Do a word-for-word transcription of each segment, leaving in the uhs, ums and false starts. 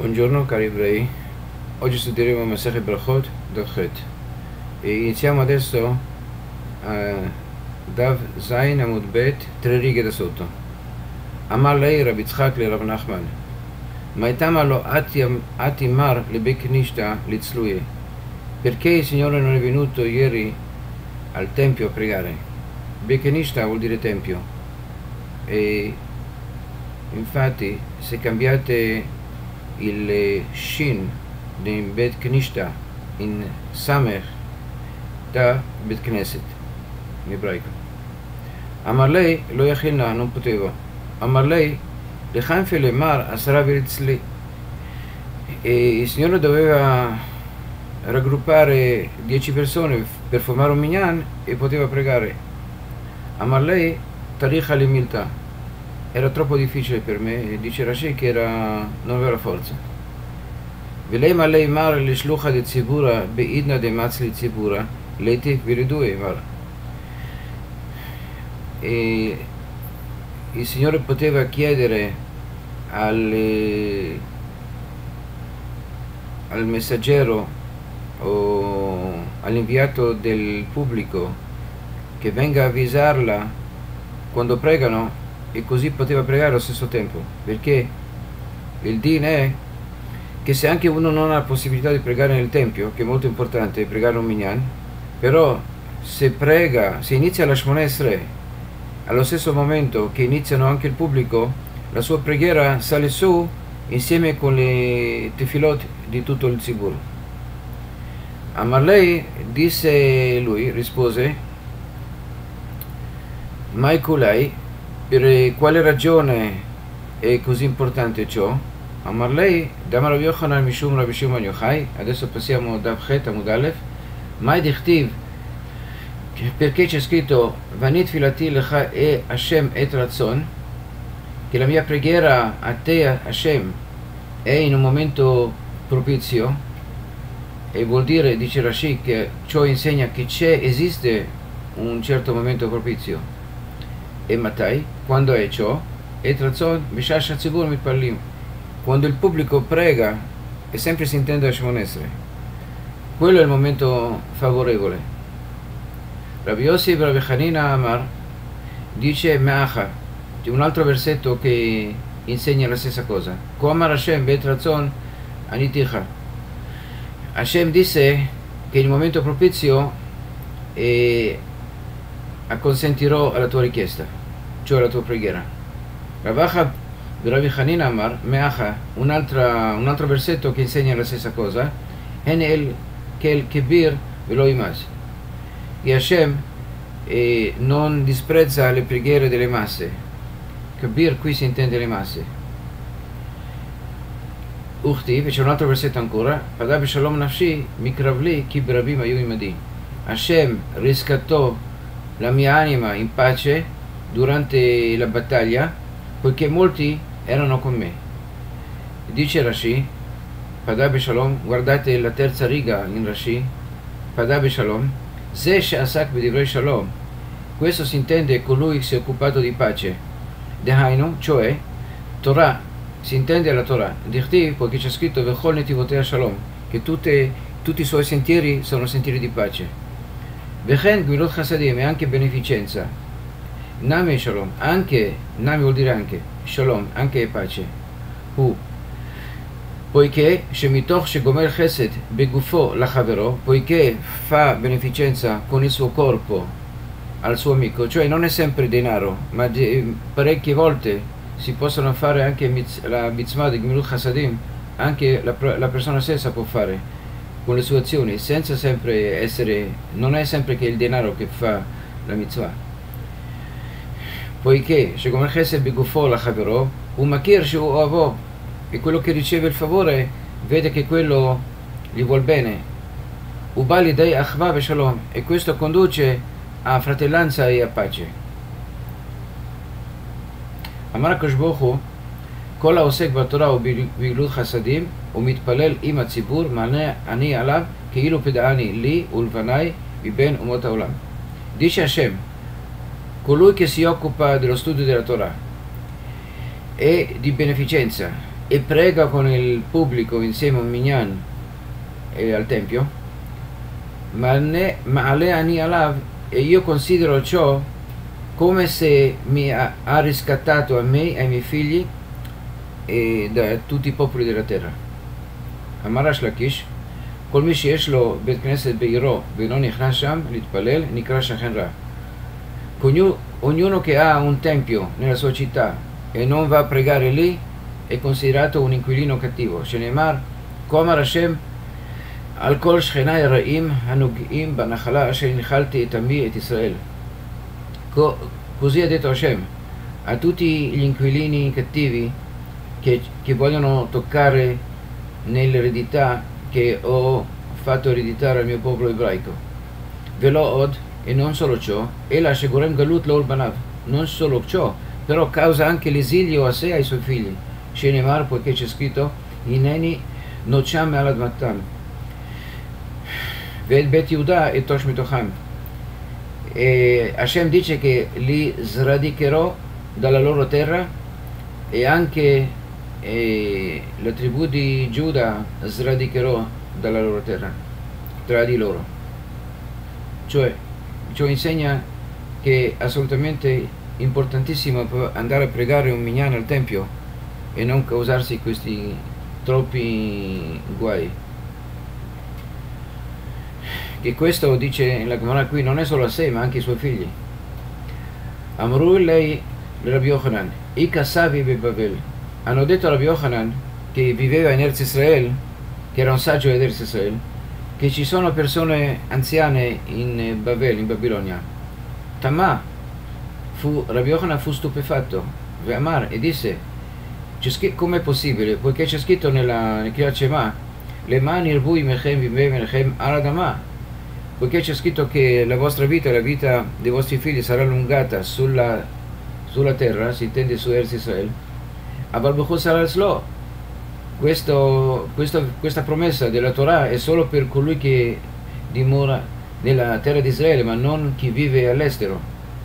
Buongiorno cari ebrei, oggi studieremo Masechet Brachot, Dav Chet e iniziamo adesso a Dav Zayin Amud Bet, tre righe da sotto. Amar lei Rabbi Yitzchak le Rav Nachman, Maitama lo ati mar le Beknishta litzluye, perché il Signore non è venuto ieri al Tempio a pregare? Beknishta vuol dire Tempio e infatti se cambiate il Shin di Bet Knishta in Samer da Bet Knesset in ebraico. Amar lei lo yachilna, non potevo. Amar lei lechanfe le mar asara viritzli, e il Signore doveva raggruppare dieci persone per formare un minyan e poteva pregare. Amar lei taricha li milta, era troppo difficile per me, dice Rashi che era, non aveva forza. Velei ma lei mar le shlucha de zibura beidna de mazli zibura leiti viridue mar. E il Signore poteva chiedere al, al messaggero o all'inviato del pubblico che venga a avvisarla quando pregano, e così poteva pregare allo stesso tempo, perché il din è che se anche uno non ha la possibilità di pregare nel tempio, che è molto importante pregare un minyan, però se prega, se inizia la Shmona Esrei allo stesso momento che iniziano anche il pubblico, la sua preghiera sale su insieme con le tefilot di tutto il zibur. Amar lei, disse lui, rispose, Mai kulai, per quale ragione è così importante ciò? Amar lei, Damar Rabbi Yochanan Mishum Rabbi Shimon Yochai. Adesso passiamo da Chet Amud Aleph. Mai dichtiv, perché c'è scritto Vanit filati lecha e Hashem et ratzon, che la mia preghiera a te, Hashem, è in un momento propizio, e vuol dire, dice Rashi, che ciò insegna che c'è, esiste un certo momento propizio. E Matai, quando è ciò? E Trazzon, Bishasha Tzibur Mitpallim, quando il pubblico prega e sempre si intende a Shemon Esrei. Quello è il momento favorevole. Rabbi Yossi Rabbi Hanina Amar dice Meacha, c'è un altro versetto che insegna la stessa cosa. Ko Amar Hashem Bet Razzon Aniticha. Hashem disse che il momento propizio è acconsentirò alla tua richiesta, cioè alla tua preghiera. Ravacha Rabbi Hanina Amar Meacha, un altro versetto che insegna la stessa cosa, En el kel kebir velo imas, che Hashem eh, non disprezza le preghiere delle masse. Kebir qui si intende le masse. Uchti, c'è un altro versetto ancora, Padab shalom nafshi mikravli ki berabim ayu imadi. Hashem riscattò la mia anima in pace durante la battaglia, poiché molti erano con me. Dice Rashi, Padab Shalom, guardate la terza riga in Rashi, Padab Shalom, Ze she'asak b'divrei Shalom, questo si intende colui che si è occupato di pace. Dehainu, cioè, Torah, si intende la Torah. Dichtiv, poiché c'è scritto Vechol netivotea Shalom, che tutte, tutti i suoi sentieri sono sentieri di pace. Vechen Gvilot Chasadim, è anche beneficenza. Nami Shalom, anche, Nami vuol dire anche, Shalom, anche pace. Hu, poiché Shemitoch Shegomer Chesed Begufo Lachavero, poiché fa beneficenza con il suo corpo al suo amico, cioè non è sempre denaro, ma di, parecchie volte si possono fare anche mitz, la mitzvah di Gvilot Chasadim, anche la, la persona stessa può fare con le sue azioni, senza sempre essere, non è sempre che il denaro che fa la mitzvah. Poiché Shegomer Chesed Begufo Lachavero, un makir shu oavo, e quello che riceve il favore vede che quello gli vuol bene. Ubali dei achva ve shalom, e questo conduce a fratellanza e a pace. Amar HaKadosh Baruch Hu, כל העוסק בתורה ובגלות חסדים ומתפלל עם הציבור מענה אני עליו כאילו פדעני לי ולבניי מבין אומות העולם. Dice Hashem, colui che si occupa dello studio della Torah e di beneficenza e prega con il pubblico insieme a un minyan e al tempio, ma Ma'ale Ani Alav, e io considero ciò come se mi ha, ha riscattato a me e ai miei figli e da tutti i popoli della terra. אמר ריש לקיש, כל מי שיש לו בית כנסת בעירו ולא נכנס שם להתפלל נקרא שכן רע. Ognuno che ha un tempio nella sua città e non va a pregare lì è considerato un inquilino cattivo. שנאמר, כה אמר השם על כל שכניי הרעים הנוגעים בנחלה אשר הנחלתי את עמי את ישראל. Così ha detto Hashem a tutti gli inquilini cattivi che, che vogliono toccare nell'eredità che ho fatto ereditare al mio popolo ebraico. Velo od, e non solo ciò, e la Shegorem Galut Lol Banav, non solo ciò, però causa anche l'esilio a sé e ai suoi figli. Shenemar, poiché c'è scritto, Hineni Nocham Alad Matam, Ved Bet Yehuda e Tosh Mitocham. E Hashem dice che li sradicherò dalla loro terra e anche e la tribù di Giuda sradicherò dalla loro terra, tra di loro. Cioè, ciò insegna che è assolutamente importantissimo andare a pregare un minyan al tempio e non causarsi questi troppi guai. Che questo, dice la Gemara qui, non è solo a sé ma anche ai suoi figli. Amru lei Rabbi Yochanan, Ika Savi Bebavel. Hanno detto a Rabbi Yochanan, che viveva in Eretz Israel, che era un saggio di Eretz Israel, che ci sono persone anziane in Babel, in Babilonia. Tamà, fu, Rabbi Yochanan fu stupefatto, Ve'amar, e disse, come è possibile, poiché c'è scritto nella Kriyat Shema, le mani irbui mechem vimbe mechem aradama, poiché c'è scritto che la vostra vita e la vita dei vostri figli sarà allungata sulla, sulla terra, si intende su Eretz Israel, Abal Bechut sarà Slo. Questo, questo, questa promessa della Torah è solo per colui che dimora nella terra di Israele, ma non chi vive all'estero.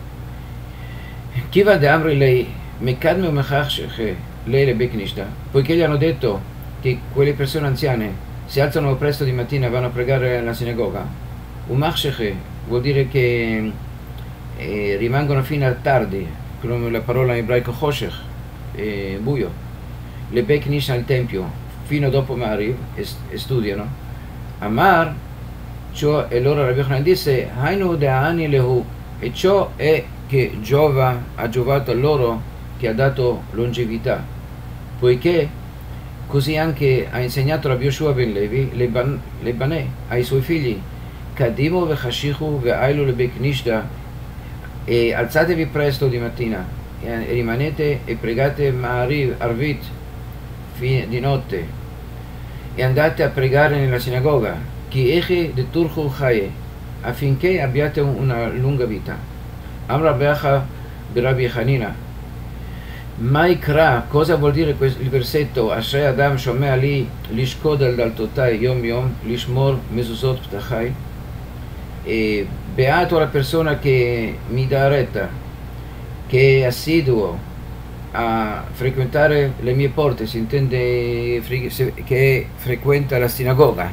Chi va da Amri lei, Mekadme Mechach lei le Beknishta, poiché gli hanno detto che quelle persone anziane si alzano presto di mattina e vanno a pregare alla sinagoga. Umachsheche vuol dire che eh, rimangono fino a tardi, come la parola in ebraico Choshech, eh, buio. Le Beknish al tempio fino dopo Mariv e, e studiano. Amar, ciò, e loro Rabbi Yochanan disse, Hainu de'ani lehu, e ciò è che Giova ha giovato a loro, che ha dato longevità, poiché così anche ha insegnato Rabbi Yoshua ben Levi le, ban, le Banè ai suoi figli, Kadimu vechashichu ve'ailu le Beknishta, e alzatevi presto di mattina e rimanete e pregate Mariv, Arvit, di notte, e andate a pregare nella sinagoga, Ki eche de turchu chaye, affinché abbiate una lunga vita. Amra beacha Rabbi Hanina. Maikra, cosa vuol dire il versetto? Ashrei Adam shomea li lishkod al daltotai yom yom lishmor mezuzot ptachai. E beato la persona che mi dà retta, che è assiduo a frequentare le mie porte, si intende che frequenta la sinagoga.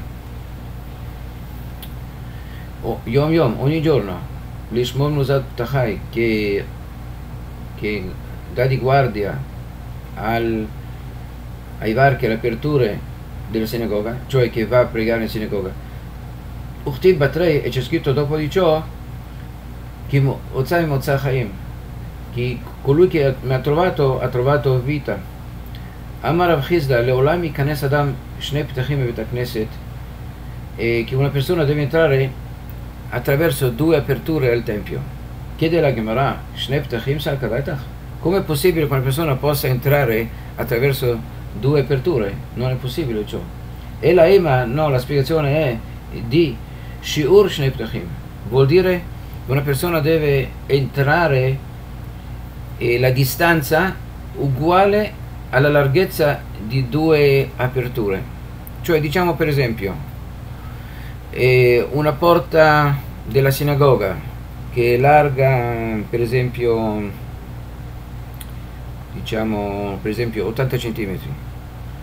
O, yom yom, ogni giorno, lishmor mezuzot ptachai, che che dà di guardia al, ai varchi, alle aperture della sinagoga, cioè che va a pregare in sinagoga. Uchtib Batrei, e c'è scritto dopo di ciò, che Ozai Mozah Chaim, che colui che mi ha trovato, ha trovato vita. Amar Rav Chizda, Leolam Yikanes Adam Shnei Ptachim Bebet HaKnesset, e che una persona deve entrare attraverso due aperture al Tempio. Chiede la Gemara, Shnei Ptachim Sal Kadaitach? Come è possibile che una persona possa entrare attraverso due aperture? Non è possibile ciò. E la Ema, no, la spiegazione è di Shiur Shnei Ptachim. Vuol dire che una persona deve entrare e la distanza uguale alla larghezza di due aperture. Cioè, diciamo per esempio, eh, una porta della sinagoga che è larga, per esempio, diciamo per esempio ottanta centimetri,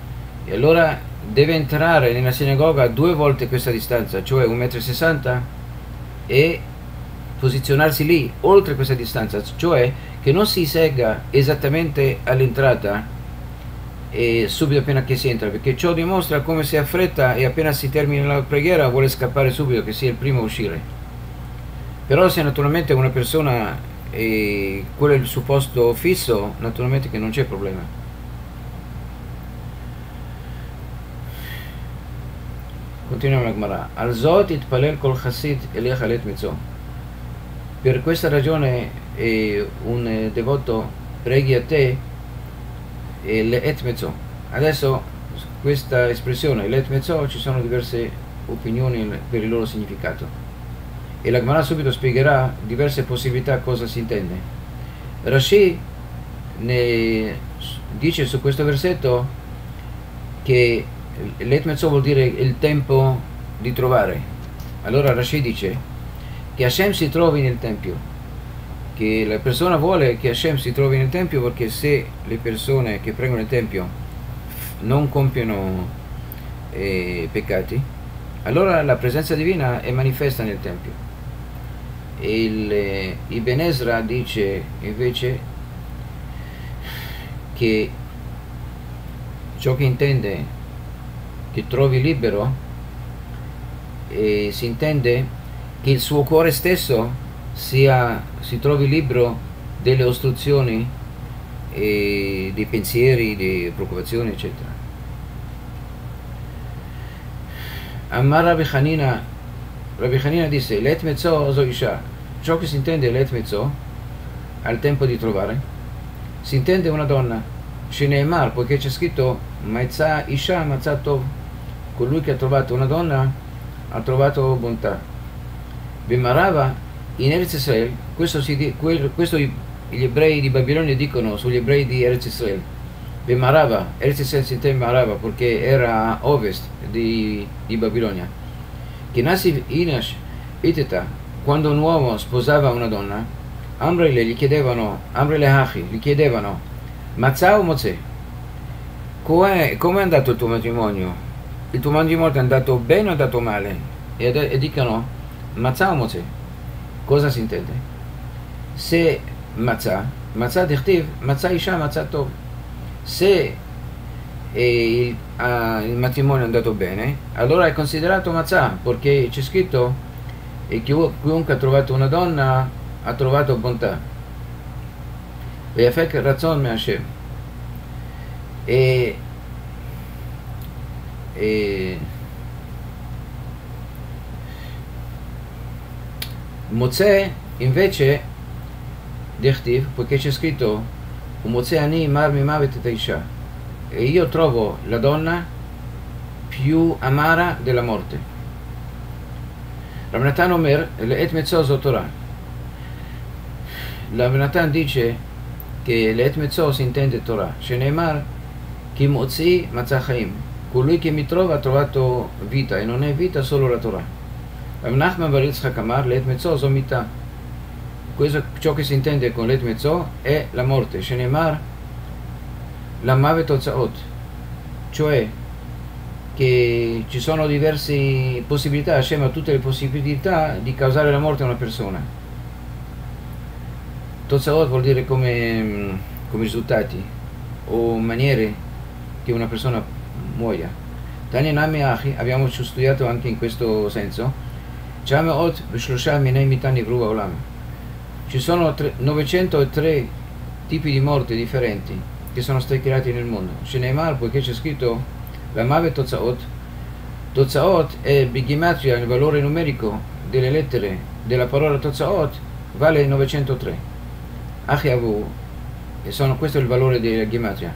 e allora deve entrare nella sinagoga a due volte questa distanza, cioè un metro e sessanta, e posizionarsi lì oltre questa distanza, cioè che non si segga esattamente all'entrata e subito appena che si entra, perché ciò dimostra come si affretta e appena si termina la preghiera vuole scappare subito, che sia il primo a uscire. Però se naturalmente una persona e quello è il suo posto fisso, naturalmente che non c'è problema. Continuiamo la Gemara. Al zot itpalel kol chassid eliach alet mitzvah. Per questa ragione eh, un devoto preghi a te e le et mezzo. Adesso questa espressione le et mezzo ci sono diverse opinioni per il loro significato e la Gemara subito spiegherà diverse possibilità cosa si intende. Rashi ne dice su questo versetto che l'et mezzo vuol dire il tempo di trovare. Allora Rashi dice che Hashem si trovi nel tempio, che la persona vuole che Hashem si trovi nel tempio, perché se le persone che pregano nel tempio non compiono eh, peccati, allora la presenza divina è manifesta nel tempio. E il eh, Ibn Ezra dice invece che ciò che intende che trovi libero eh, si intende che il suo cuore stesso sia, si trovi libero delle ostruzioni e dei pensieri, delle preoccupazioni, eccetera. Ammar Rabbi Hanina, Rabbi Hanina disse l'et mezzo zo isha. Ciò che si intende l'et mezzo al tempo di trovare si intende una donna, Sheneemar, poiché c'è scritto Maizah isha matzah tov, colui che ha trovato una donna ha trovato bontà. Bimarava in Eretz Israel, questo, si, questo gli ebrei di Babilonia dicono sugli ebrei di Eretz Israel. Bimarava, Eretz Israel si intende Marava perché era a ovest di, di Babilonia. Che Nasiv Inash Iteta, quando un uomo sposava una donna, Amrele gli chiedevano, Amrele Hachi, gli chiedevano, Matzah o Mozè? Come è andato il tuo matrimonio? Il tuo matrimonio è andato bene o è andato male? E, e dicono, Matzah o Mozè? Cosa si intende? Se Matzah, Matzah dichtiv, Matzah isha, Matzah tov. Se eh, il, uh, il matrimonio è andato bene, allora è considerato Matzah, perché c'è scritto e chiunque ha trovato una donna ha trovato bontà. Veyafek ratzon me Hashem. E, e Mozè invece dichtiv, perché c'è scritto un Mozè ani mar mi mavet et isha, e io trovo la donna più amara della morte. Rav Natan Omer l'et mezzo zo Torah. Rav Natan dice che l'et mezzo si intende Torah. Sheneemar ki motzi matzah chaim, colui che mi trova ha trovato vita, e non è vita solo la Torah. Rav Nachman bar Yitzchak amar l'et mezzo zo mitah. Questo, ciò che si intende con l'et mezzo è la morte. Sheneemar la mavet otzaot, cioè che ci sono diverse possibilità, Hashem ha tutte le possibilità di causare la morte a una persona. Totzaot vuol dire come, come risultati o maniere che una persona muoia. Tanya Nami Achi, abbiamo studiato anche in questo senso. Ci sono novecentotre tipi di morte differenti che sono stati creati nel mondo. Sheneemar, poiché c'è scritto la Mavet Totzaot. Totzaot è bigimatria, il valore numerico delle lettere della parola Totzaot vale novecentotre. Achiavu, e sono, questo è il valore della gematria.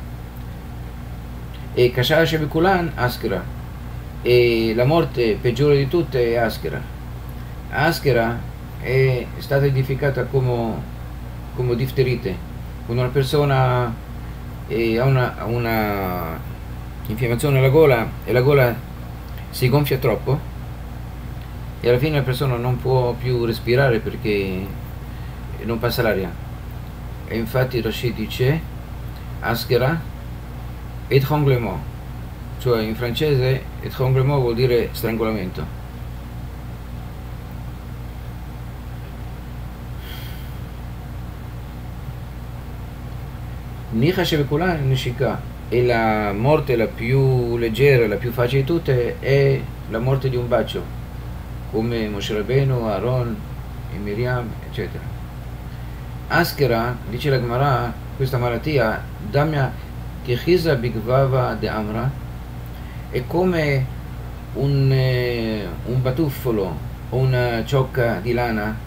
E Kashar Shebikulan Askera, e la morte peggiore di tutte è Askera. Askera è stata edificata come, come difterite, quando una persona eh, ha una, una infiammazione alla gola e la gola si gonfia troppo e alla fine la persona non può più respirare perché non passa l'aria. E infatti Rashi dice Askera et chonglement, cioè in francese étranglement vuol dire strangolamento. Nicha Shebekula Nishika, e la morte la più leggera, la più facile di tutte è la morte di un bacio, come Moshe Rabbeinu, Aaron e Miriam, eccetera. Aschera, dice la Gemara, questa malattia, Damia Kechiza Bigvava de Amra, è come un, eh, un batuffolo o una ciocca di lana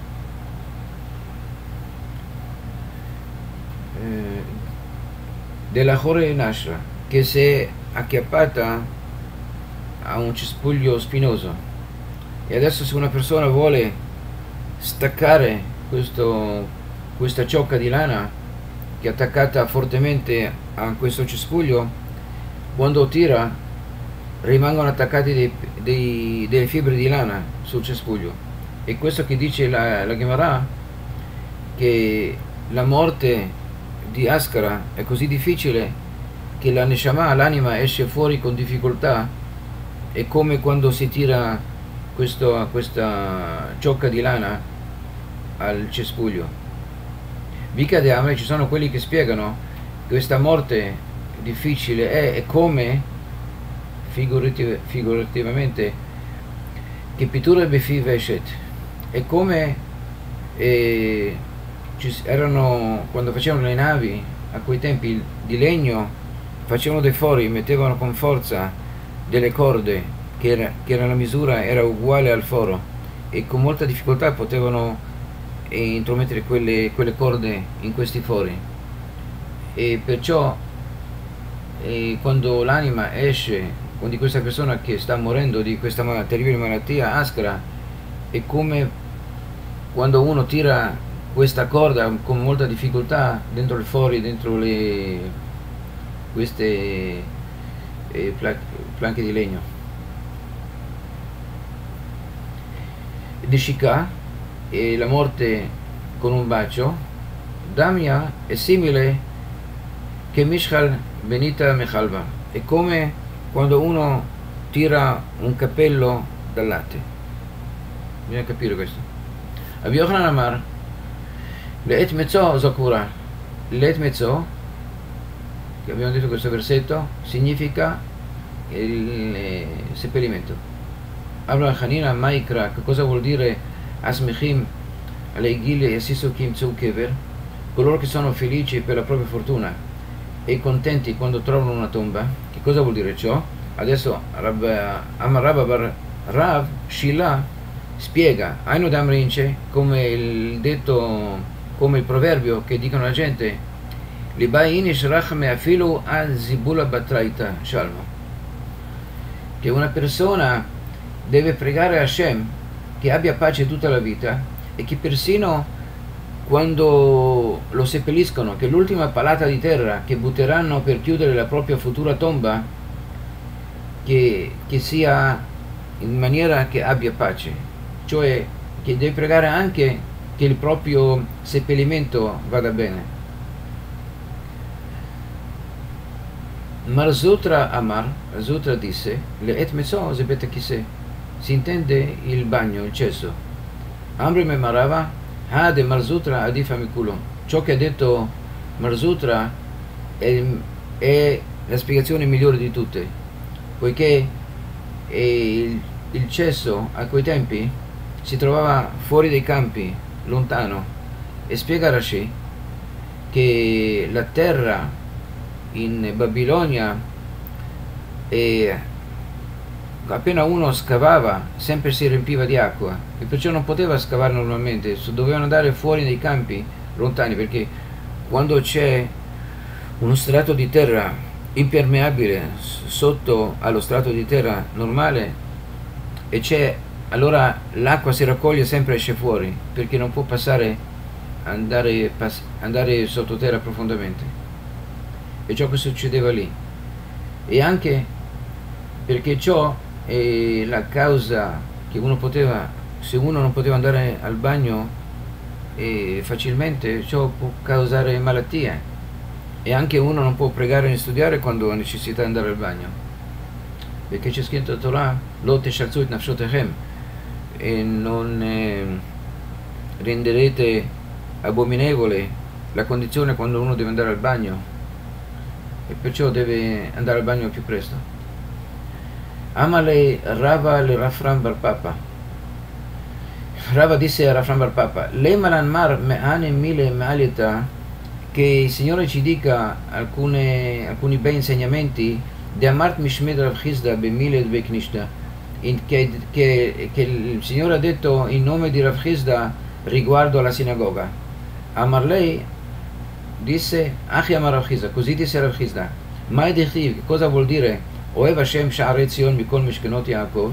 eh, della Hore Nashra, che si è acchiappata a un cespuglio spinoso. E adesso se una persona vuole staccare questo, questa ciocca di lana che è attaccata fortemente a questo cespuglio, quando tira rimangono attaccati dei, dei, delle fibre di lana sul cespuglio. E questo che dice la, la Gemara, che la morte di Aschara è così difficile che la Neshama, l'anima, esce fuori con difficoltà, è come quando si tira questo, questa ciocca di lana al cespuglio. Mica de Amre, ci sono quelli che spiegano che questa morte difficile è, è come figurativ figurativamente che Pitura Befi Veshet, è come eh, ci erano, quando facevano le navi a quei tempi di legno, facevano dei fori, mettevano con forza delle corde che era, che era la misura era uguale al foro, e con molta difficoltà potevano eh, intromettere quelle, quelle corde in questi fori. E perciò eh, quando l'anima esce di questa persona che sta morendo di questa terribile malattia Aschara, è come quando uno tira questa corda con molta difficoltà dentro il fori, dentro le, queste eh, planche di legno. Nishika, e la morte con un bacio, Damia, è simile che Mishchal Benita Mechalva, è come quando uno tira un capello dal latte. Bisogna capire questo. Rabbi Yochanan Amar, Le'et mezzo zakura. Le'et mezzo, che abbiamo detto questo versetto, significa il eh, seppellimento. Abra Hanina Maikra, che cosa vuol dire Asmechim Aleigile e Sisukim Tzu Kever? Coloro che sono felici per la propria fortuna e contenti quando trovano una tomba. Che cosa vuol dire ciò? Adesso Amar Rabba Bar Rav Shila spiega, Aino Damrince, come il detto, come il proverbio che dicono la gente, che una persona deve pregare a Hashem che abbia pace tutta la vita, e che persino quando lo seppelliscono, che l'ultima palata di terra che butteranno per chiudere la propria futura tomba, che, che sia in maniera che abbia pace, cioè che deve pregare anche che il proprio seppellimento vada bene. Marzutra Amar, Marzutra disse, le et meso zebet kise, si intende il bagno, il cesso. Amri me marava, ha de Marzutra adif amikulo. Ciò che ha detto Marzutra è, è la spiegazione migliore di tutte, poiché il, il cesso a quei tempi si trovava fuori dai campi, lontano, e spiega Rashi che la terra in Babilonia, e appena uno scavava sempre si riempiva di acqua, e perciò non poteva scavare normalmente, dovevano andare fuori nei campi lontani, perché quando c'è uno strato di terra impermeabile sotto allo strato di terra normale, e c'è, allora l'acqua si raccoglie sempre e esce fuori, perché non può passare, andare, pass andare sottoterra profondamente. E ciò che succedeva lì. E anche perché ciò è la causa che uno poteva, se uno non poteva andare al bagno eh, facilmente, ciò può causare malattie. E anche uno non può pregare né studiare quando ha necessità di andare al bagno. perché c'è scritto in Torah, lo teshalzu et nafshotechem, e non eh, renderete abominevole la condizione quando uno deve andare al bagno, e perciò deve andare al bagno più presto. Amale Rava le Rafram Bar Papa. Rava disse a Rafram Bar Papa, le malanmar me'ane mile me'alieta, che il Signore ci dica alcune, alcuni bei insegnamenti di Amart Mishmed Rav Chisda Bemile Beknishta, che, che, che il Signore ha detto in nome di Rav Chisda riguardo alla sinagoga. Amarlei disse Achi Amar Rav Chisda, così disse Rav Chisda. Mai dichiv, cosa vuol dire Oev Hashem Sha'arei Zion Mikol Mishkenot Yaakov?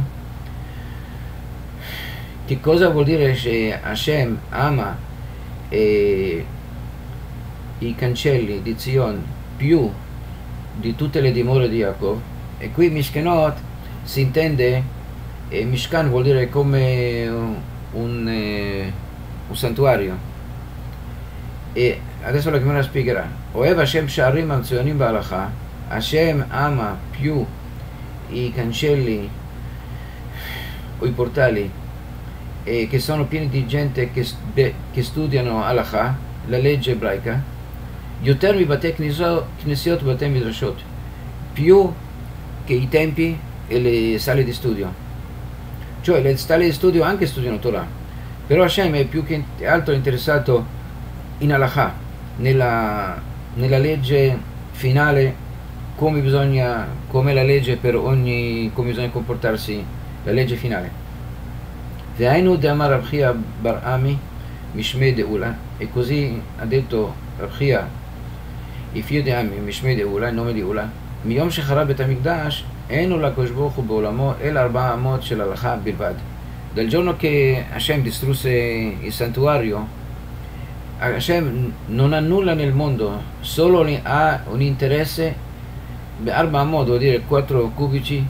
Che cosa vuol dire che Hashem ama e i cancelli di Zion più di tutte le dimore di Yaakov? E qui Mishkenot si intende, e Mishkan vuol dire come un, un, eh, un santuario. E adesso la Gemara spiegherà. Oev Hashem Sha'arim Amtzuyanim Ba'alacha, Hashem ama più i cancelli o i portali e che sono pieni di gente che, che studiano Halakha, la legge ebraica, Yoter mi Batei Knesiot Batei Midrashot, più che i tempi e le sale di studio. Cioè le sale di studio anche studiano Torah, però Hashem è più che altro interessato in Halakha, nella, nella legge finale, come bisogna, come la legge per ogni, come bisogna comportarsi, la legge finale. Ve'ainu de'amar Rav Chia bar Ami Mishmei De'ula, e così ha detto Rav Chia, il figlio di Ami, Mishmei De'ula, il nome di Ula, Miyom shechara bet HaMikdash, enu l'Akadosh Baruch Hu ba'olamo el arba'a amot shel halakha bilvad. Dal giorno che Hashem distrusse il santuario, Hashem non ha nulla nel mondo, solo ha un interesse, arba amot vuol dire quattro cubici,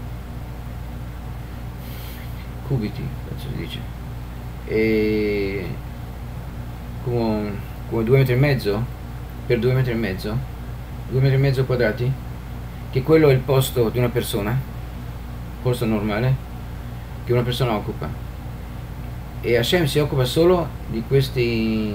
cubiti, si dice, e come, come due metri e mezzo per due metri e mezzo, due metri e mezzo quadrati, che quello è il posto di una persona, posto normale che una persona occupa, e Hashem si occupa solo di questi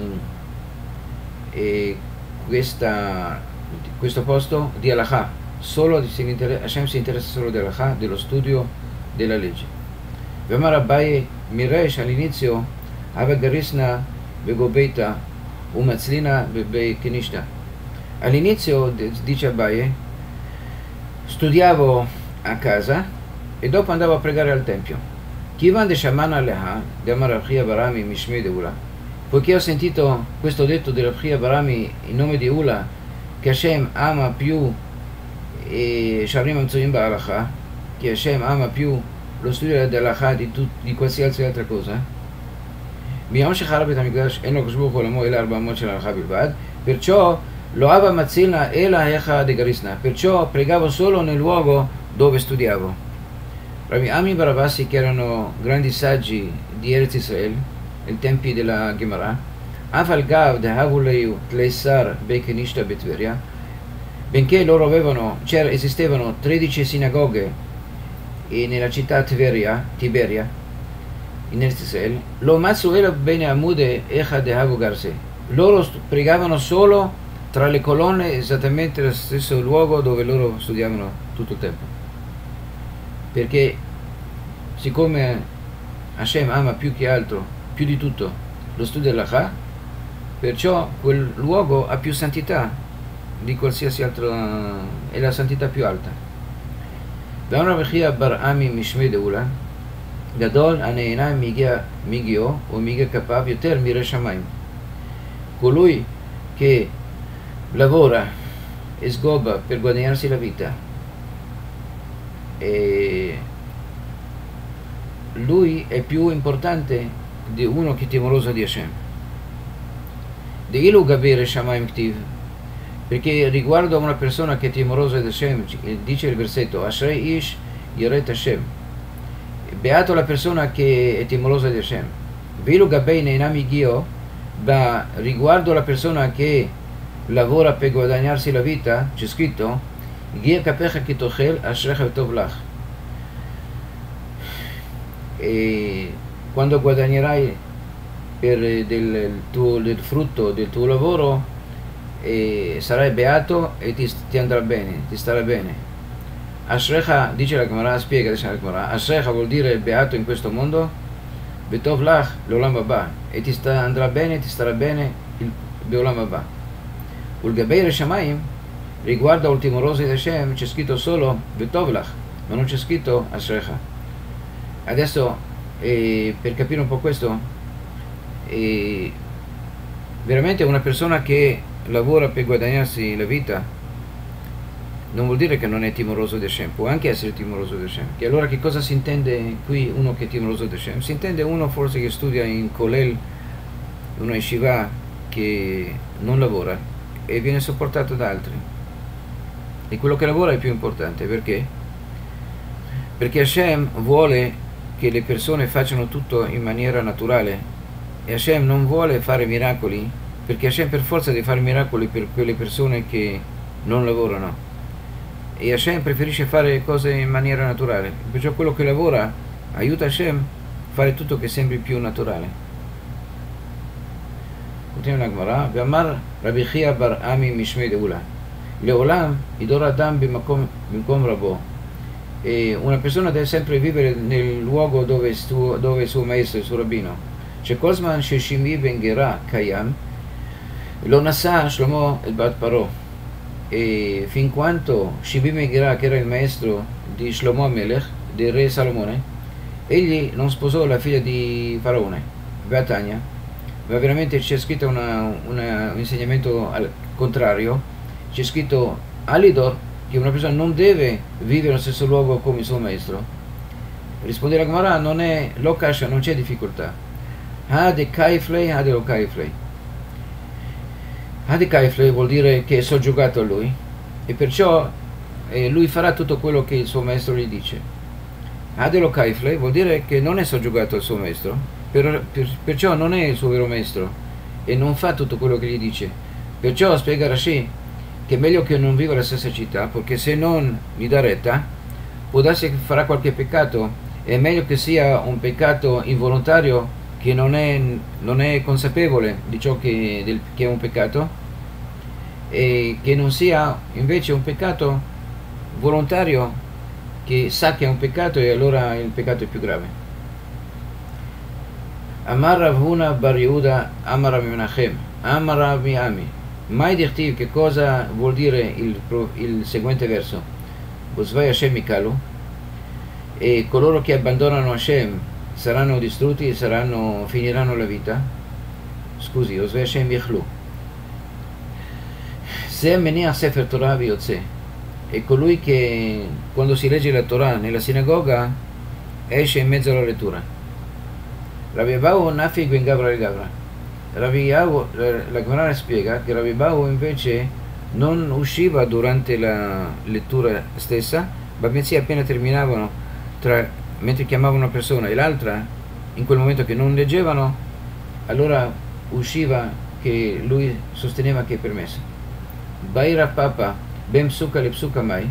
e questa, questo posto di Halakha, solo di, Hashem si interessa solo di Halakha, dello studio della legge. V'amar Abaye Miresh, all'inizio Ava Garisna Begobeita Umatzlina Bekenishta. All'inizio, dice Abaye, studiavo a casa e dopo andavo a pregare al tempio. Kivan de Shaman Aleha de Amar Rav Chia bar Ami Mishmei De'ula, poiché ho sentito questo detto di Rav Chia bar Ami in nome di Ula, che Hashem ama più e Sha'arim Amtzuyanim Ba'alacha, che Hashem ama più lo studio dell'Halakha di, di qualsiasi altra cosa. Miyom shechara bet HaMikdash en lo Akadosh Baruch Hu olamo el arba amot shel halakha bilvad, perciò lo ava matzilna el haecha de garisna, perciò pregavo solo nel luogo dove studiavo. Rabbi Ami bar Abasi, che erano grandi saggi di Eretz Israel, ai tempi della Gemara, Afal gav de havuleu tleisar bekenishta betveria, benché loro avevano, c'era, esistevano tredici sinagoghe e nella città Tiberia, Tiberia in Eretz Israel, lo matzu era bene amude echa de havu garse, loro pregavano solo tra le colonne, esattamente nello stesso luogo dove loro studiavano tutto il tempo, perché siccome Hashem ama più che altro, più di tutto, lo studio dell'Halakha, perciò quel luogo ha più santità di qualsiasi altro, è la santità più alta. ואמר רבי חייא בר עמי משמי דאולה, גדול הנהנה מיגיעו ומיגיע כפיו יותר מירא שמיים. Colui che lavora e sgobba per guadagnarsi la vita, e lui è più importante di uno che è timoroso di Hashem. Deilu gabir shamayim ktiv, perché riguardo a una persona che è timorosa di Hashem, dice il versetto, Ashrei ish yiret Hashem, beato la persona che è timorosa di Hashem. Veilu gabei neinami gio, da riguardo alla persona che lavora per guadagnarsi la vita, c'è scritto, Gia kapecha kitochel ashrecha tov lach, e quando guadagnerai per del, tuo, del frutto del tuo lavoro e sarai beato e ti, ti andrà bene, ti starà bene. Ashrecha, dice la Gemara, spiega la Gemara, Ashrecha vuol dire beato in questo mondo, Betov lach l'olam haba, e ti sta, andrà bene, ti starà bene il beolam haba. Ulgabei Reshamayim, riguardo al timoroso di Hashem, c'è scritto solo Betov lach, ma non c'è scritto Ashrecha. Adesso, eh, per capire un po' questo, eh, veramente una persona che lavora per guadagnarsi la vita non vuol dire che non è timoroso di Hashem, può anche essere timoroso di Hashem. E allora che cosa si intende qui uno che è timoroso di Hashem? Si intende uno forse che studia in Kolel, una yeshiva che non lavora e viene sopportato da altri. E quello che lavora è più importante, perché? Perché Hashem vuole che le persone facciano tutto in maniera naturale e Hashem non vuole fare miracoli, perché Hashem per forza deve fare miracoli per quelle persone che non lavorano. E Hashem preferisce fare cose in maniera naturale, perciò quello che lavora aiuta Hashem a fare tutto che sembri più naturale. Continua la Gemara, Ve'amar Rabbi Chia bar Ami Mishmei Deula, Leolam idor Adam bimkom rabo. E una persona deve sempre vivere nel luogo dove, stu, dove è il suo maestro, il suo rabbino. C'è Kozman Sheshimi ben Gera Kayam, lo nasa Shlomo el Bat Paro. E fin quanto Shimi ben Gera, che era il maestro di Shlomo Amelech, del re Salomone, egli non sposò la figlia di Faraone, Beatania, ma veramente c'è scritto una, una, un insegnamento al contrario, c'è scritto Alidor, che una persona non deve vivere nello stesso luogo come il suo maestro. Risponde la Gemara, non è Lokasha, non c'è difficoltà. Hade Kaiflei, Hade lo Kaiflei. Hade Kaiflei vuol dire che è soggiogato a lui e perciò eh, lui farà tutto quello che il suo maestro gli dice. Hade lo Kaiflei vuol dire che non è soggiogato al suo maestro, per, per, perciò non è il suo vero maestro e non fa tutto quello che gli dice. Perciò spiega Rashi che è meglio che non viva nella stessa città, perché se non gli dà retta può darsi che farà qualche peccato. È meglio che sia un peccato involontario, che non è, non è consapevole di ciò che, del, che è un peccato, e che non sia invece un peccato volontario, che sa che è un peccato e allora il peccato è più grave. Amar Rav Huna bar Yehuda Amar Rav Menachem Amar Rav Ami. Mai dirtiv, che cosa vuol dire il, il seguente verso? Bosvai Hashem Mikalu, e coloro che abbandonano Hashem saranno distrutti e saranno, finiranno la vita. Scusi, Osvei Hashem Yichlu. Se menia Sefer Torah viyotze, è colui che quando si legge la Torah nella sinagoga esce in mezzo alla lettura. Rabbi Abahu Nafig ben Gavra el Gavra. Rabbi Abahu, la Gemara spiega che Rabbi Abahu invece non usciva durante la lettura stessa, ma bensì appena terminavano, tra, mentre chiamavano una persona e l'altra, in quel momento che non leggevano, allora usciva, che lui sosteneva che è permesso. Baira Papa Ben Psuka le Psuka Mai.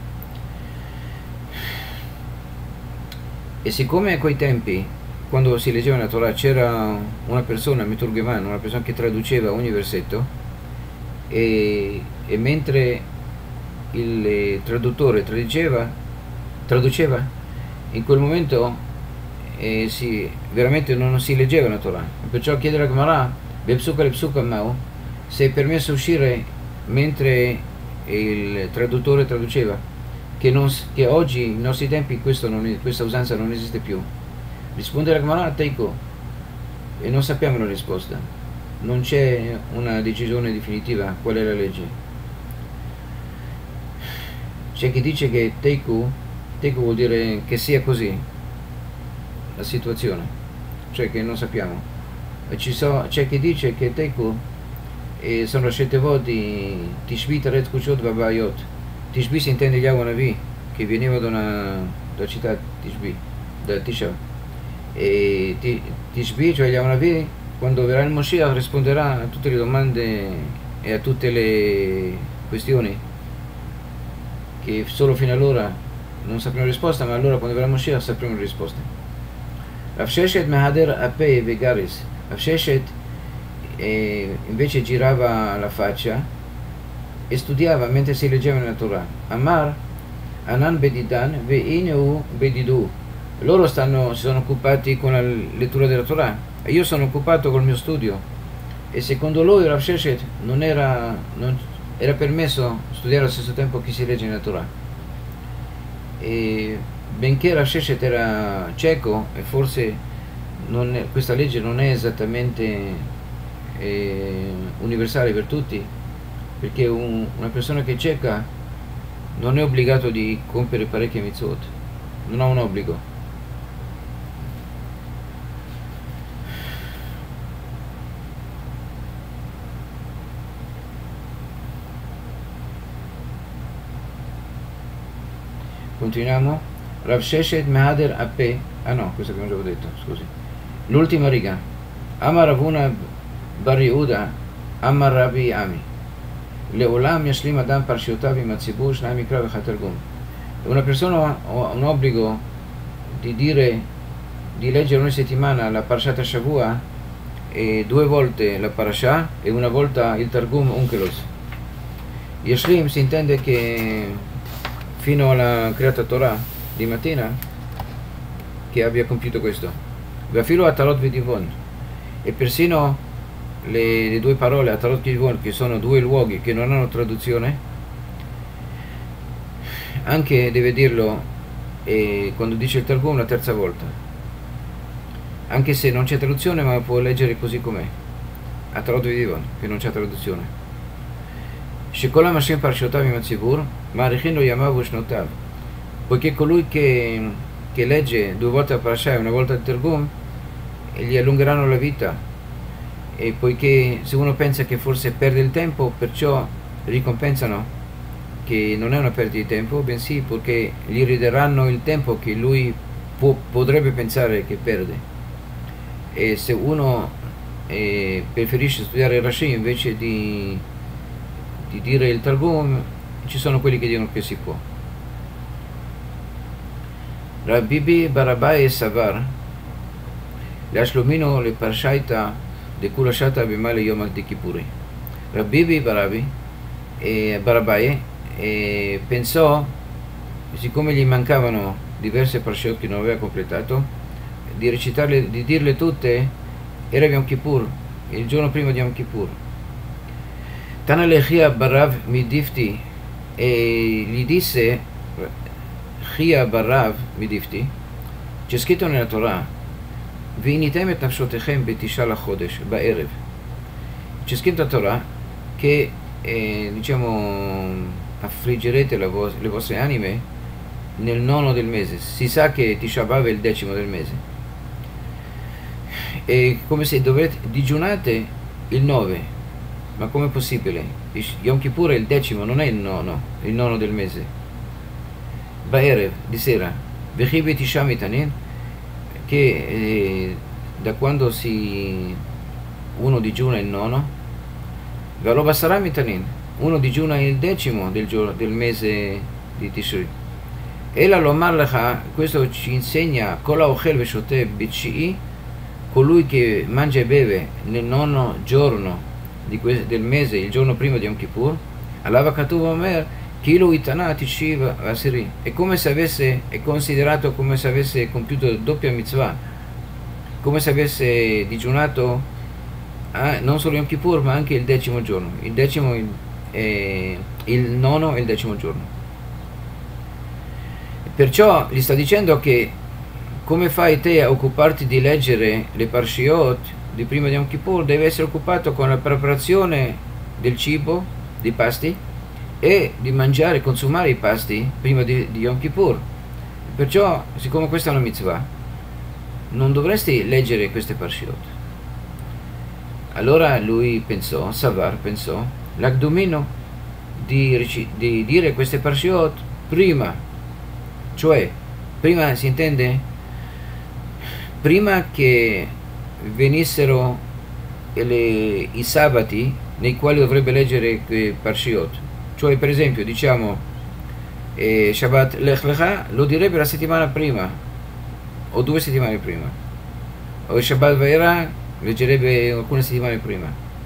E siccome a quei tempi, quando si leggeva la Torah, c'era una persona, Miturgeman, una persona che traduceva ogni versetto, e, e mentre il traduttore traduceva, traduceva in quel momento eh, si, veramente non si leggeva la Torah. Perciò chiede la Gemara, Bepsuka le Psuka Mau, se è permesso uscire mentre il traduttore traduceva, che, non, che oggi, nei nostri tempi, questo non è, questa usanza non esiste più. Risponde la Gemara, Teiko, e non sappiamo la risposta, non c'è una decisione definitiva qual è la legge. C'è chi dice che Teiku, Teiku vuol dire che sia così la situazione, cioè che non sappiamo. E ci so, c'è chi dice che Teiku e sono scelte voti Tishbi Taret Kushot Babayot. Tishbi si intende gli Awanavi, che venivano da una da città Tishbi, da Tisha. E Tishbi, cioè gli Awanavi, quando verrà il Moshiach risponderà a tutte le domande e a tutte le questioni che solo fino allora non sapremo risposta, ma allora quando verrà il Moshiach sapremo le risposte. Rav Sheshet Mehader Ape Vegaris. Rav Sheshet eh, invece girava la faccia e studiava mentre si leggeva nella Torah. Amar Anan Bedidan Veineu Bedidu. Loro stanno, si sono occupati con la lettura della Torah e io sono occupato col mio studio. E secondo lui Rav Sheshet non era, non, era permesso studiare allo stesso tempo che si legge nella Torah. E benché Rav Sheshet era cieco e forse non è, questa legge non è esattamente eh, universale per tutti, perché un, una persona che è cieca non è obbligato di compiere parecchie mitzvot, non ha un obbligo. Continuiamo. Rav Sheshet Mehader Ape. Ah no, questo abbiamo già detto, scusi. L'ultima riga. Amar Ravuna Bar Yehuda Amar Rabbi Ami. Leolam Yashlim Adam Parshiotav im Hatzibur Shnai Mikra v'Echat Targum. Una persona ha un obbligo di dire, di leggere ogni settimana la Parashat Shavua e due volte la Parasha e una volta il Targum Onkelos. Yashlim si intende che fino alla creata Torah di mattina che abbia compiuto questo. Vafilo Atarot V'Divon, e persino le, le due parole Atarot V'Divon, che sono due luoghi che non hanno traduzione, anche deve dirlo eh, quando dice il Targum la terza volta, anche se non c'è traduzione, ma può leggere così com'è. Atarot V'Divon, che non c'è traduzione. Shekolam Hashem Parshotav im Hatzibur Ma'arichin lo Yamav U'Shnotav, poiché colui che, che legge due volte la Parasha e una volta il Targum gli allungheranno la vita, e poiché se uno pensa che forse perde il tempo, perciò ricompensano che non è una perdita di tempo, bensì perché gli rideranno il tempo che lui può, potrebbe pensare che perde. E se uno eh, preferisce studiare Rashi invece di di dire il Targum, ci sono quelli che dicono che si può. Rabbi Barabai Savar Lashlomino le Parshaita de Kulashata Bimale Yom Al-Tikipuri. Rabbi Barabi e Barabai e pensò, siccome gli mancavano diverse Parshot che non aveva completato, di recitarle, di dirle tutte era Yom Kippur, il giorno prima di Yom Kippur. Tana Lechia Barav Midifti, e gli disse Chia Barav Midifti, c'è scritto nella Torah V'initem et nafshotechem betisha lachodesh ba'erev. C'è scritto nella Torah che eh, diciamo affliggerete la vo- le vostre anime nel nono del mese. Si sa che Tisha B'Av è il decimo del mese, e come se dovete digiunate il nove. Ma com'è possibile? Yom Kippur è il decimo, non è il nono, il nono del mese. Ba'erev, di sera. V'chi betisha mitanin, che eh, da quando si uno digiuna il nono, V'alo basara mitanin, uno digiuna il decimo del, giorno, del mese di Tishri. E la lomar lecha, questo ci insegna kola ochel veshote b'tshi'i, colui che mangia e beve nel nono giorno di que- del mese, il giorno prima di Yom Kippur, Alava Katuv Omer, Kilo Itana Tishiva Asiri, è come se avesse, è considerato come se avesse compiuto doppia mitzvah, come se avesse digiunato ah, non solo Yom Kippur ma anche il decimo giorno, il decimo, il, eh, il nono e il decimo giorno. Perciò gli sta dicendo che come fai te a occuparti di leggere le Parshiot di prima di Yom Kippur, deve essere occupato con la preparazione del cibo, dei pasti, e di mangiare, consumare i pasti prima di, di Yom Kippur. Perciò, siccome questa è una mitzvah, non dovresti leggere queste Parshiot. Allora lui pensò, Savar pensò, l'Akdumino di, di dire queste Parshiot prima, cioè, prima si intende, prima che venissero le, i sabati nei quali dovrebbe leggere quei Parshiot. Cioè, per esempio, diciamo eh, Shabbat Lech Lecha lo direbbe la settimana prima o due settimane prima, o Shabbat Vaera leggerebbe alcune settimane prima.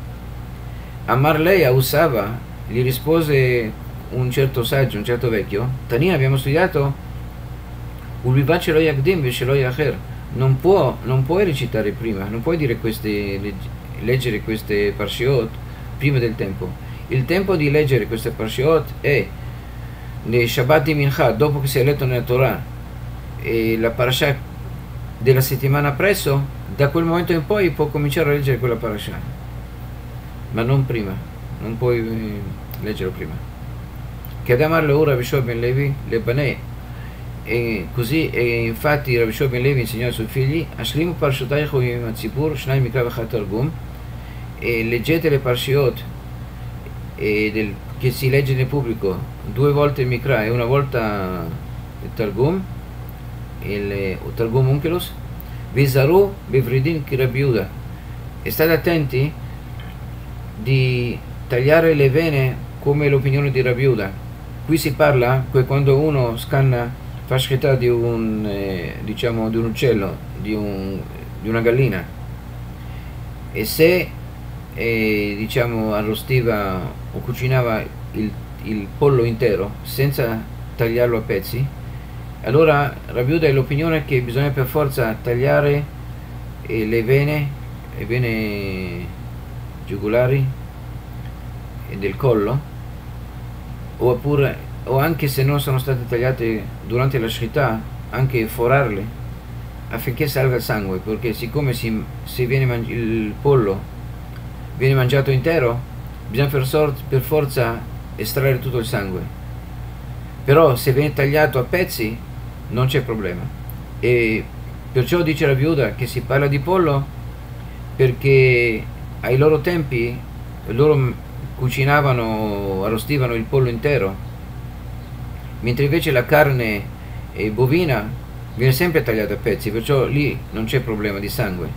Amar lei usava, gli rispose un certo saggio, un certo vecchio, Tania, abbiamo studiato, Ulvivat Shelo Yakdim ve Shelo Yacher, non può, non puoi recitare prima, non puoi dire queste, leggere queste parshiot prima del tempo. Il tempo di leggere queste parshiot è nei Shabbat di Mincha, dopo che si è letto nella Torah e la parasha della settimana presso, da quel momento in poi può cominciare a leggere quella parasha, ma non prima, non puoi leggerlo prima. Che ad amarle ora Rabbi Shua ben Levi le banei, e così e infatti Rabbi Shua ben Levi insegnò ai suoi figli Ashlimu parshotaichu yom hatzibur shnai mikra v'chat targum, e leggete le parshiot e del, che si legge nel pubblico due volte il mikra e una volta il targum, il targum unkelos, vizaru bevridin ki Rabbi Yehuda, e state attenti di tagliare le vene come l'opinione di Rabbi Yehuda. Qui si parla che quando uno scanna, fa shchita di un eh, diciamo di un uccello, di, un, di una gallina, e se eh, diciamo arrostiva o cucinava il, il pollo intero senza tagliarlo a pezzi, allora Rabbi Yehuda è l'opinione che bisogna per forza tagliare eh, le vene, le vene giugulari e del collo, oppure o anche se non sono state tagliate durante la shchita, anche forarle affinché salga il sangue, perché siccome si, se viene il pollo viene mangiato intero, bisogna per, per forza estrarre tutto il sangue. Però se viene tagliato a pezzi non c'è problema, e perciò dice Rabbi Yehuda che si parla di pollo perché ai loro tempi loro cucinavano, arrostivano il pollo intero, mentre invece la carne eh, bovina viene sempre tagliata a pezzi, perciò lì non c'è problema di sangue.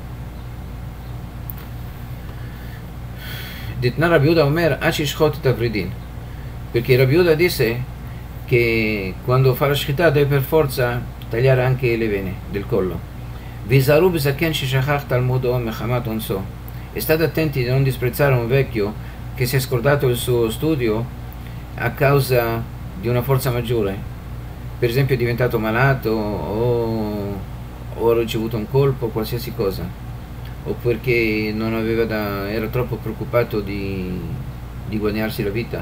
Ditna Rabbi Yehuda Omer Ashishchot Tavridin, perché Rabbi Yehuda disse che quando fa la shchita deve per forza tagliare anche le vene del collo. Vizaru b'zaken sheshachach talmudo mechamat onso, e state attenti di non disprezzare un vecchio che si è scordato il suo studio a causa di una forza maggiore, per esempio è diventato malato o, o ha ricevuto un colpo, qualsiasi cosa, o perché non aveva da, era troppo preoccupato di, di guadagnarsi la vita.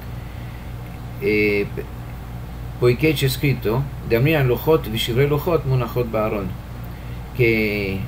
E poiché c'è scritto Damrian Lochot Vishivrei Lochot Munachot Ba'aron, che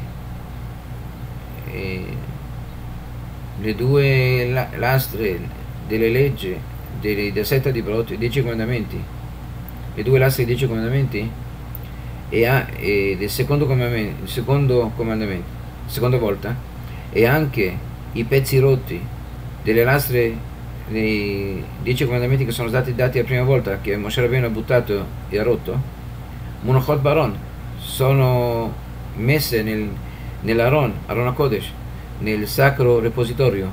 eh, le due lastre delle leggi della setta di Brot, i dieci comandamenti, le due lastre dei dieci comandamenti e, a, e del secondo comandamento, il secondo comandamento, seconda volta, e anche i pezzi rotti delle lastre dei dieci comandamenti che sono stati dati la prima volta, che Moshe Rabbeinu ha buttato e ha rotto, Munachot Baron, sono messe nel, nell'Aron, Aron HaKodesh, nel sacro repositorio,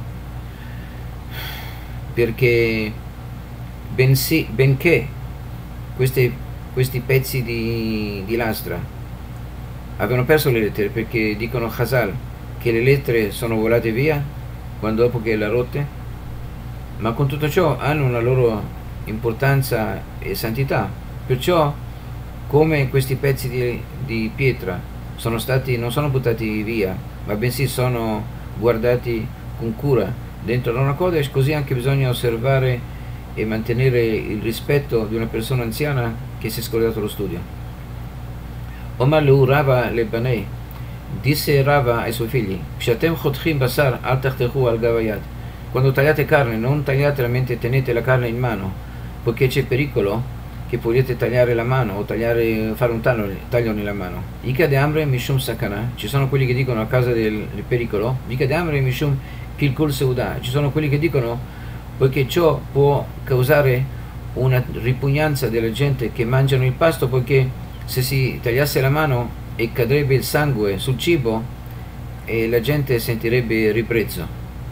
perché bensì, benché questi, questi pezzi di, di lastra avevano perso le lettere, perché dicono Chazal che le lettere sono volate via quando dopo che le ha rotte, ma con tutto ciò hanno una loro importanza e santità, perciò come questi pezzi di, di pietra sono stati, non sono buttati via, ma bensì sono guardati con cura dentro l'Aron HaKodesh, così anche bisogna osservare e mantenere il rispetto di una persona anziana che si è scordato lo studio. Omar Leu Rava le Banei, disse Rava ai suoi figli, Pshatem chotchim basar al tachtechu al gavayat, quando tagliate carne non tagliate mentre tenete la carne in mano, poiché c'è pericolo che potete tagliare la mano o tagliare, fare un taglio, taglio nella mano. Ika de amre mishum sakana, ci sono quelli che dicono a causa del, del pericolo. Ika de amre mishum kilkul seuda, ci sono quelli che dicono poiché ciò può causare una ripugnanza della gente che mangiano il pasto, poiché se si tagliasse la mano e cadrebbe il sangue sul cibo e la gente sentirebbe ribrezzo.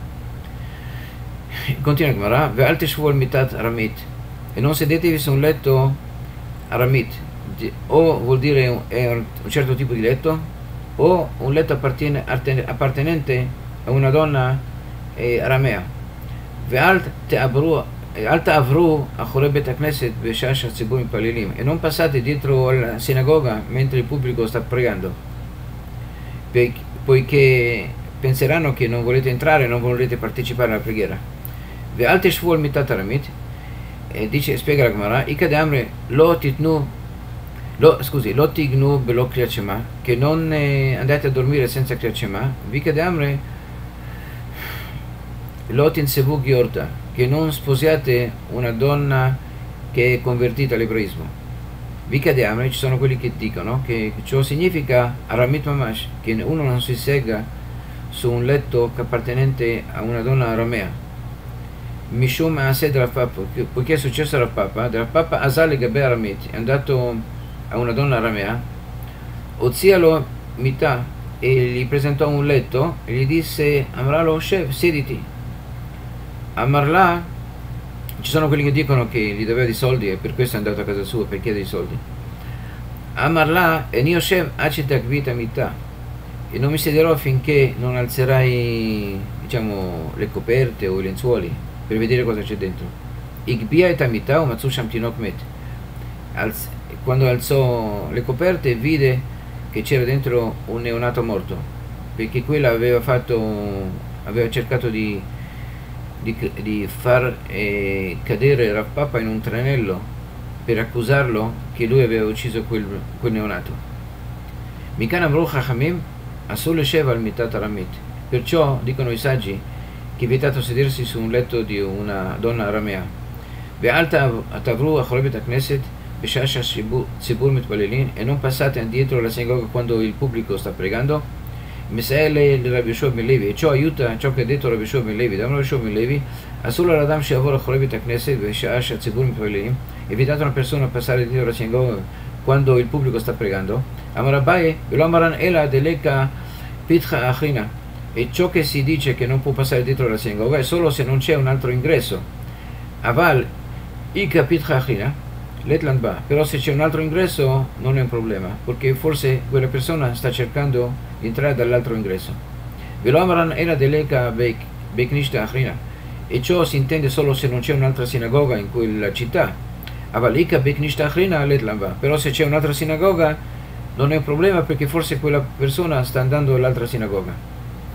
Continua Gemara, ve'al teshvu al mitat aramit, e non sedetevi su un letto aramit, o vuol dire è un certo tipo di letto, o un letto appartenente a una donna eh, aramea. ואל תעברו, אל תעברו אחורי בית הכנסת בשעה שהציבור מתפללים, e non passate dietro alla sinagoga mentre il pubblico sta pregando, poiché penseranno che non volete entrare e non volete partecipare alla preghiera. ואל תשבו על מיטת ארמית, dice, spiega la Gemara, Ika de'amre lo titnu, lo, scusi, lo tignu belo kriyat shema, che non eh, andate a dormire senza kriyat shema. Vika de'amre lo tinsevu ghiorta, che non sposiate una donna che è convertita all'ebraismo. Vika de'amre, ci sono quelli che dicono che ciò significa aramit mamash, che uno non si sega su un letto appartenente a una donna aramea. Mishum Ased Rav Papa, poiché è successo a Rav Papa, Rav Papa Azal Gabe Aramit, è andato a una donna aramea, ozialo mità, e gli presentò un letto e gli disse, Amralo Shev, siediti. Amarla, ci sono quelli che dicono che gli doveva di soldi e per questo è andato a casa sua per chiedere i soldi. Amarla, e Nio Shev Acitak Vita mità, e non mi siederò finché non alzerai, diciamo, le coperte o i lenzuoli per vedere cosa c'è dentro. Igbia et amita o matsu sham tinok met. Quando alzò le coperte vide che c'era dentro un neonato morto, perché quella aveva fatto, aveva cercato di, di, di far eh, cadere Rav Papa in un tranello per accusarlo che lui aveva ucciso quel, quel neonato. Mikan amru chachamim asul leshev al mitat aramit. Perciò dicono i saggi che è vietato sedersi su un letto di una donna aramea. ואל תעברו אחרי בית הכנסת בשעה שהציבור מתפללים, e non passate indietro alla sinagoga quando il pubblico sta pregando. מסייע לרבי יהושע בן לוי, e ciò aiuta ciò che ha detto Rabbi Yehoshua ben Levi. Da Rabbi Yehoshua ben Levi, אסור לאדם שיעבור אחרי בית הכנסת בשעה שהציבור מתפללים, è vietato a una persona a passare dietro alla sinagoga quando il pubblico sta pregando. אמר אביי, ולא אמרן אלא דלקה פיתחא אחרינא, e ciò che si dice che non può passare dietro la sinagoga è solo se non c'è un altro ingresso. Aval Ika Pitcha Achina Letland Ba, però se c'è un altro ingresso non è un problema, perché forse quella persona sta cercando di entrare dall'altro ingresso. Velo Amaran era deleka Beknishta Achina, e ciò si intende solo se non c'è un'altra sinagoga in quella città. Aval Ika Beknishta Achina Letland Ba, però se c'è un'altra sinagoga non è un problema, perché forse quella persona sta andando all'altra sinagoga.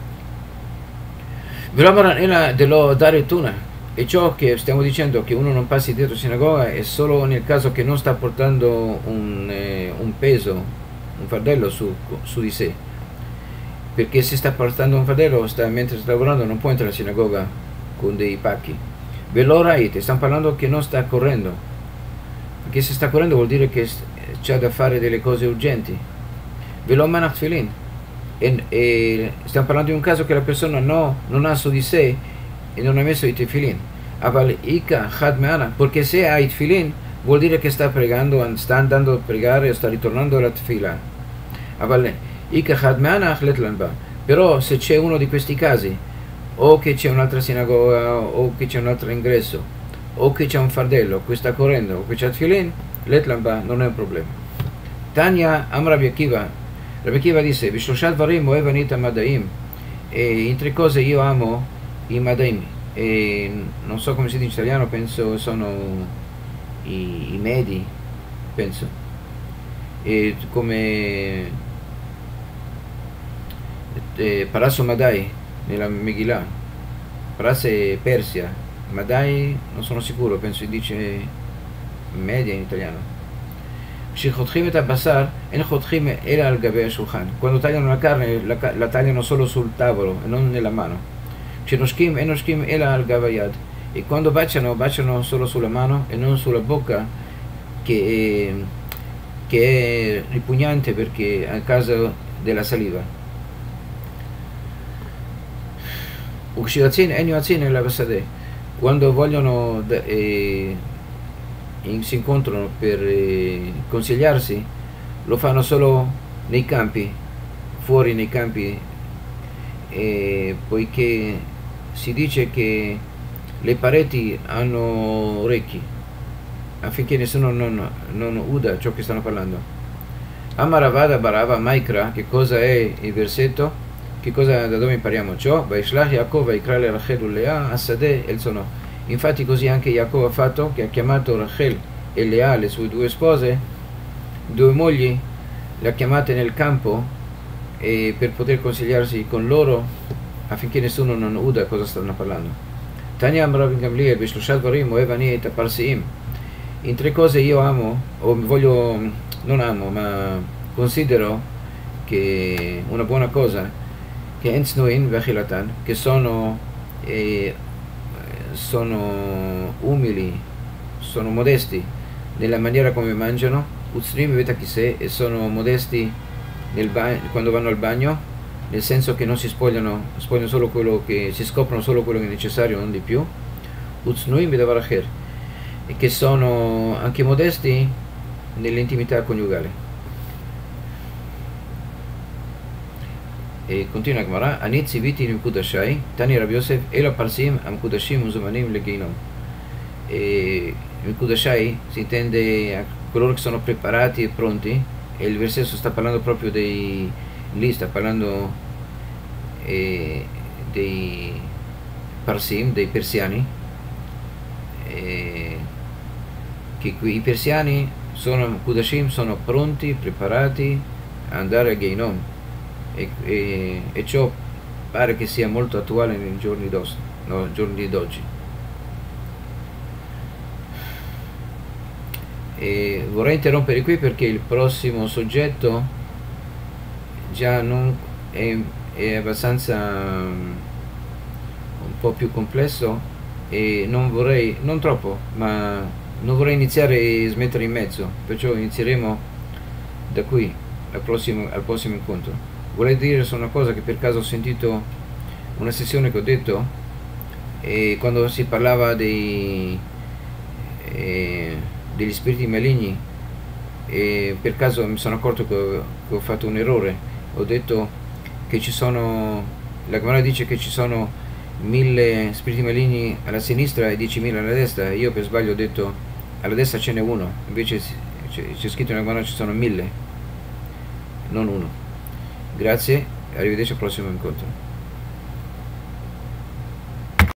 Dello dare tuna, e ciò che stiamo dicendo che uno non passi dietro sinagoga è solo nel caso che non sta portando un, eh, un peso, un fardello su, su di sé, perché se sta portando un fardello sta, mentre sta lavorando non può entrare in sinagoga con dei pacchi. Veloraite, stiamo parlando che non sta correndo, perché se sta correndo vuol dire che c'ha da fare delle cose urgenti. Velomanach tefillin, E, e stiamo parlando di un caso che la persona no, non ha su di sé e non ha messo i tefillin. Aval Ika Chad Meana, perché se ha i tefillin vuol dire che sta pregando, sta andando a pregare o sta ritornando alla tefillah. Aval Ika Chad Meana Letlan Ba. Però se c'è uno di questi casi, o che c'è un'altra sinagoga, o che c'è un altro ingresso, o che c'è un fardello, che sta correndo, o che c'è tefillin, Letlan Ba, non è un problema. Tanya Amra Rabbi Akiva, Rabbi Akiva disse, Vishloshat Varim Oev Anita Madaim, e in tre cose io amo i Madaim, e non so come si dice in italiano, penso sono i, i medi, penso, e come eh, Parasso Madai nella Megillah, Parasse Persia, Madai non sono sicuro, penso si dice media in italiano. Quando tagliano la carne la, la tagliano solo sul tavolo e non nella mano. E quando baciano, baciano solo sulla mano e non sulla bocca, che è, che è ripugnante perché è a causa della saliva. Quando vogliono eh, si incontrano per eh, consigliarsi, lo fanno solo nei campi, fuori nei campi, eh, poiché si dice che le pareti hanno orecchi, affinché nessuno non, non uda ciò che stanno parlando. Amaravada Barava Maikra, che cosa è il versetto? Che cosa, da dove impariamo ciò? Vaishlach Yaakov Vaikra le Rachel Ulea Asade El Sono. Infatti così anche Yaakov ha fatto, che ha chiamato Rachel e Lea, le sue due spose, due mogli, le ha chiamate nel campo e per poter consigliarsi con loro affinché nessuno non uda cosa stanno parlando. Tanya Amrav Gamliel Bishlushat Varim Oevani et Parsiim. In tre cose io amo, o voglio, non amo, ma considero che una buona cosa, che Ensnoin Vachilatan, che sono, eh, sono umili, sono modesti nella maniera come mangiano, Utsrim Vetakise, e sono modesti nel quando vanno al bagno, nel senso che non si spogliano, spogliano solo quello che, si scoprono solo quello che è necessario, non di più. Utsnuim Vedavaracher, e che sono anche modesti nell'intimità coniugale. E continua Gemara, Anit Ziviti Mkudashai, Tani Rabbi Yosef, Elo Parsim Amkudashim Uzumanim Legeinom. E Mkudashai si intende a coloro che sono preparati e pronti, e il versetto sta parlando proprio dei, lì sta parlando eh, dei Parsim, dei persiani, eh, che qui i persiani sono, Kudashim, sono pronti, preparati a andare a Geinom, e, e, e ciò pare che sia molto attuale nei giorni d'oggi, no, giorni d'oggi. E vorrei interrompere qui perché il prossimo soggetto già non è, è abbastanza um, un po' più complesso, e non vorrei, non troppo, ma non vorrei iniziare e smettere in mezzo, perciò inizieremo da qui al prossimo, al prossimo incontro. Vorrei dire solo una cosa, che per caso ho sentito una sessione che ho detto, e quando si parlava dei, eh, degli spiriti maligni, e per caso mi sono accorto che ho, che ho fatto un errore. Ho detto che ci sono, la Gemara dice che ci sono mille spiriti maligni alla sinistra e diecimila alla destra. Io per sbaglio ho detto alla destra ce n'è uno, invece c'è scritto nella Gemara ci sono mille, non uno. Grazie, arrivederci al prossimo incontro.